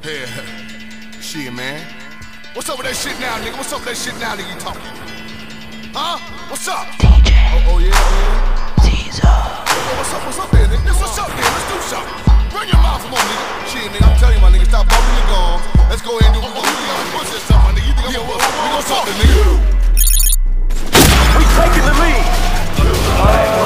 Yeah. Shit, man. What's up with that shit now, nigga? What's up with that shit now, nigga? You talking? Huh? What's up? DJ. Oh yeah, yeah. Caesar. What's up there, nigga? What's up there? Let's do something. Run your mouth, come on, nigga. Shit, nigga, I'm telling you, my nigga, stop bumping your gums. Let's go ahead and do what we're gonna do. What's this up, my nigga? You think I'm gonna talk to nigga? We taking the lead.